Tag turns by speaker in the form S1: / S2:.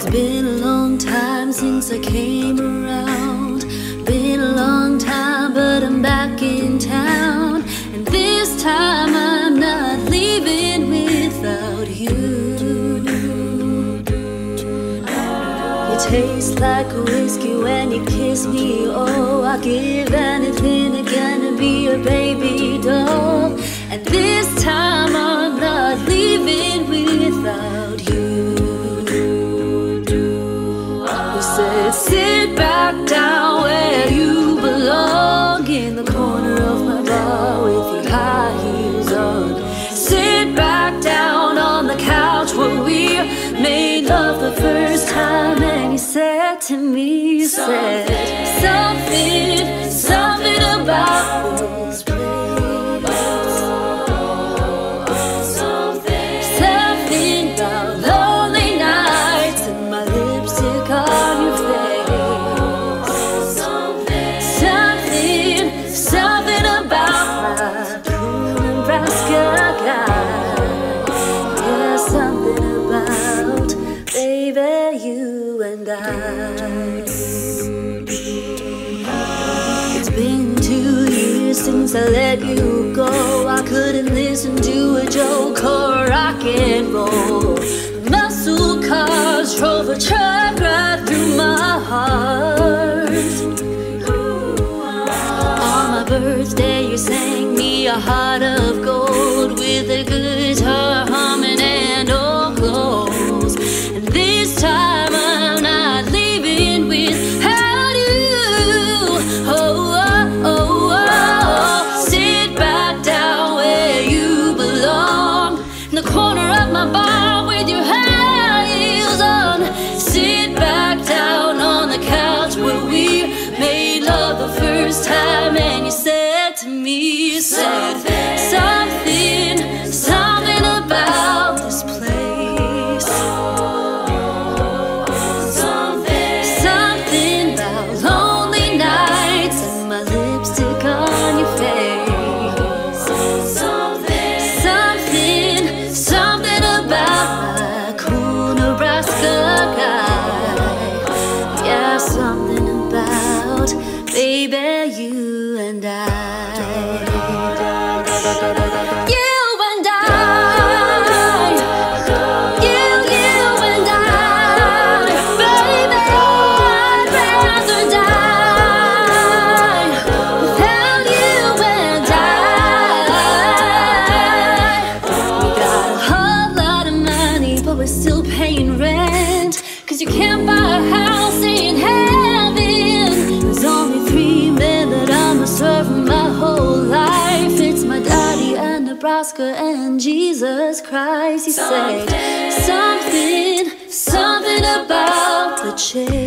S1: Been a long time since I came around. Been a long time, but I'm back in town. And this time I'm not leaving without you. You taste like a whiskey when you kiss me. Oh, I'll give anything again to be your baby doll. And this time I'm not leaving without you. Said, sit back down where you belong, in the corner of my bar with your high heels on. Sit back down on the couch where we made love the first time. And you said to me, you said something about this place. Something about lonely nights and my lipstick on your face. Something about my blue Nebraska guy. Yeah, something about, baby, you and I. It's been 2 years since I let you go. I couldn't listen to a joke or rock and roll. Muscle cars drove a truck right through my heart. On my birthday you sang me a heart of gold, with a guitar humming and vocals. And this time I'm not leaving without you. Oh, oh, oh, oh. Sit back down where you belong, in the corner of my bar with your high heels on. Sit back down on the couch where we made love the first time. And you said to me, you said something about this place. Something about lonely nights and my lipstick on your face. Something about my cool Nebraska guy. Yeah, something about, baby, you and I. You and I. You and I. Baby, I'd rather die without you and I. We got a whole lot of money, but we're still paying rent. 'Cause you can't buy a house in heaven. There's only 3 men that I'ma serve my whole life. It's my daddy and Nebraska and Jesus Christ. You said something about the chase.